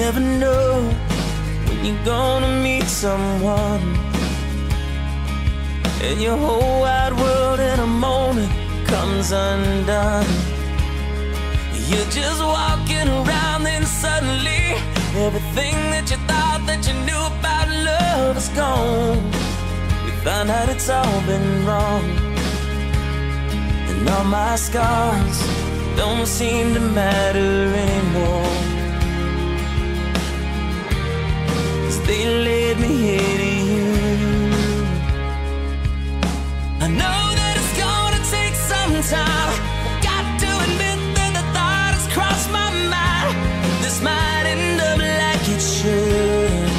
never know when you're gonna meet someone, and your whole wide world in a moment comes undone. You're just walking around, then suddenly everything that you thought that you knew about love is gone. You find out it's all been wrong, and all my scars don't seem to matter anymore, 'cause they led me here to you. I know that it's gonna take some time. I've got to admit that the thought has crossed my mind. This might end up like it should,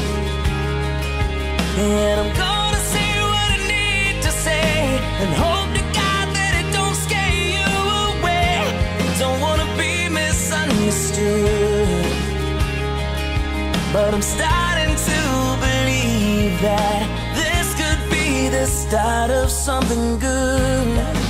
and I'm gonna say what I need to say, and hope to God that it don't scare you away. Don't wanna be misunderstood, but I'm starting to believe that this could be the start of something good.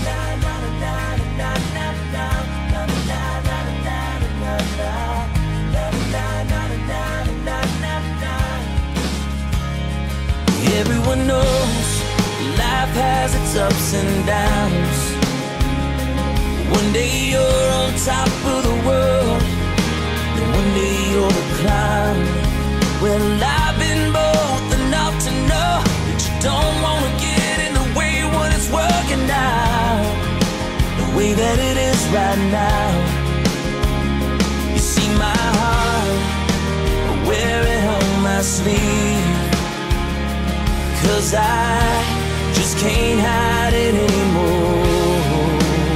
Everyone knows life has its ups and downs. One day you're on top of the world, and one day you're the clown. Well, I've been both enough to know that you don't want to get in the way when it's working out the way that it is right now. You see my heart, I wear it on my sleeve, 'cause I just can't hide it anymore.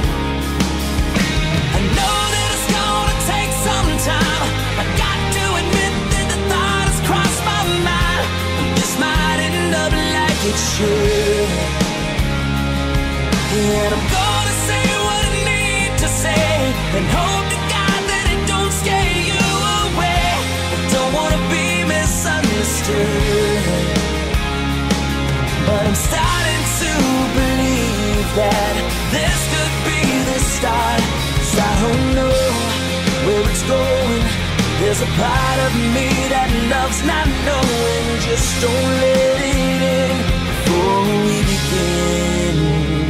I know that it's gonna take some time. I got to admit that the thought has crossed my mind. This might end up like it should, and I'm gonna say what I need to say, and hope to God that it don't scare you away. I don't wanna be misunderstood, but I'm starting to believe that this could be the start. 'Cause I don't know where it's going. There's a part of me that loves not knowing. Just don't let it in before we begin.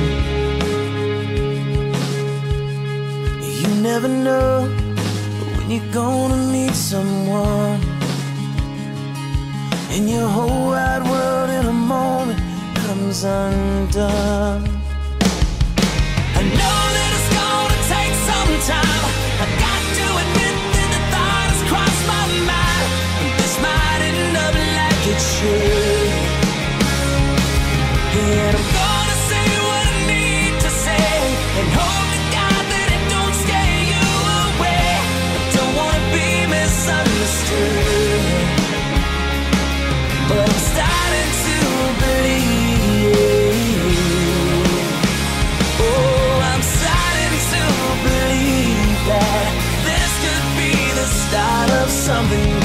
You never know when you're gonna meet someone, and your whole wide world in a moment comes undone. I know that it's gonna take some time. I got to admit that the thought has crossed my mind. This might end up like it should, and I'm gonna say what I need to say, and hope to God that it don't scare you away. I don't wanna be misunderstood, but I'm starting to believe. Oh, I'm starting to believe that this could be the start of something